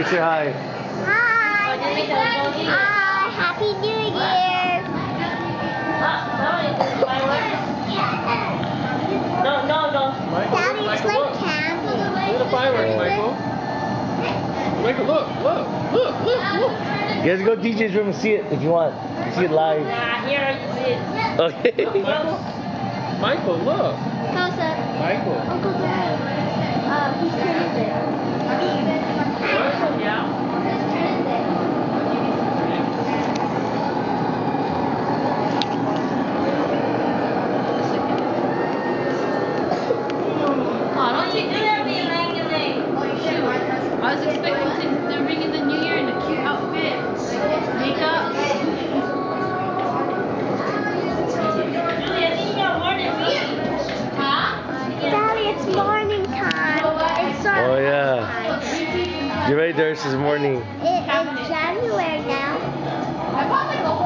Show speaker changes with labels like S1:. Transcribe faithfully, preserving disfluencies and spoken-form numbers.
S1: Say hi.
S2: Hi. Hi. Happy New Year.
S3: No, no, no.
S4: Michael,
S2: Daddy, it's
S4: Michael,
S2: like
S4: look.
S2: candy.
S4: Look at the fireworks, Michael. Michael, look, look, look, look, look.
S1: You guys go to D J's room and see it if you want. See it live.
S3: Nah, here you see it.
S1: Okay.
S4: Michael, Michael, look.
S2: How's that?
S4: Michael.
S2: Uncle Dad. Uh, he's turning there.
S5: I was expecting to, to ring in the new year in a cute outfit, makeup.
S3: Julie, I think you got more than me.
S5: Huh?
S2: Daddy, it's morning time. It's our
S1: Oh yeah. You're right, Darcy. It's morning.
S2: It is January now.
S5: I bought like a